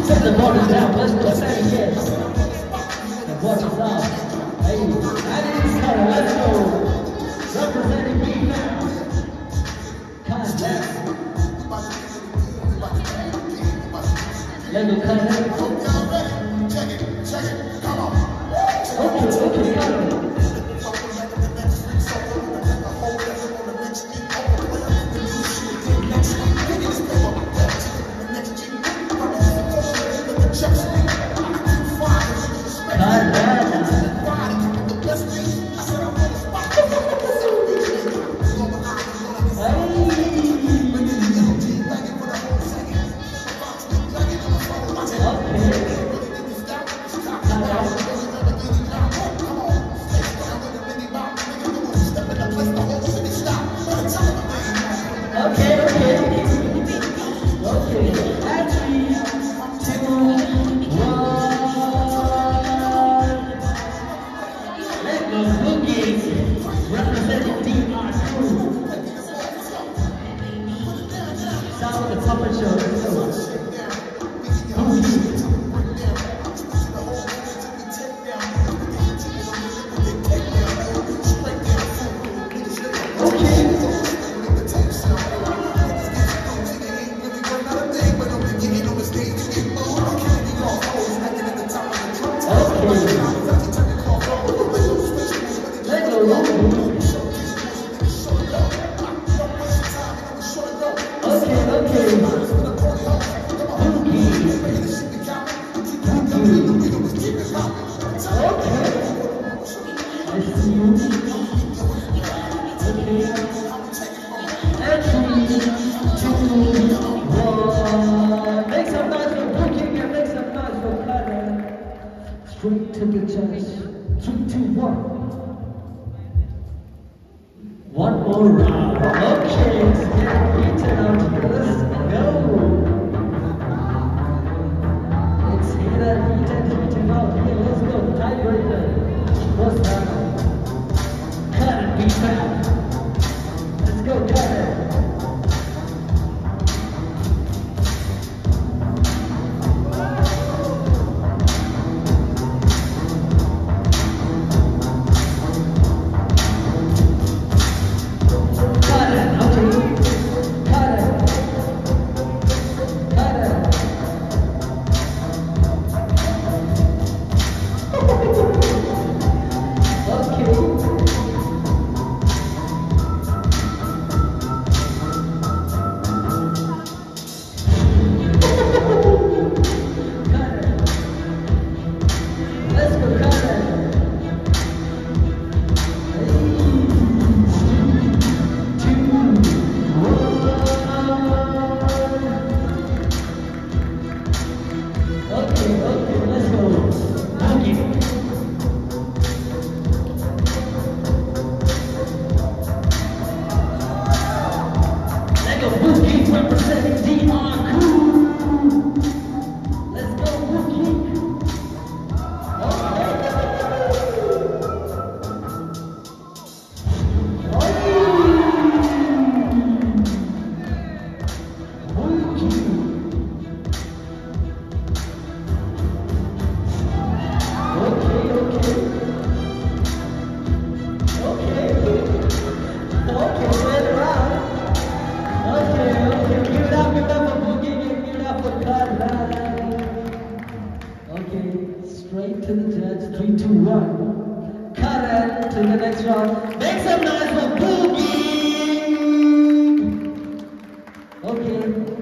Set the borders down, let's go, say it again. The borders down. Hey, that is Karan, let's go. Representing BFAB. Karan, let me cut it. Check it, come on. Okay, Karan. Straight to the chest. 3, 2, 1. One more round. Okay, let's get beaten out here. Let's go. Let's hear that beaten out here. Let's go. Tiebreaker. What's that? Karan, BFAB. Let's go, Karan. Boogig representing DR Crew. Let's go, Boogig. Straight to the judge, 3, 2, 1. Karan to the next round. Make some noise for Boogig! Okay.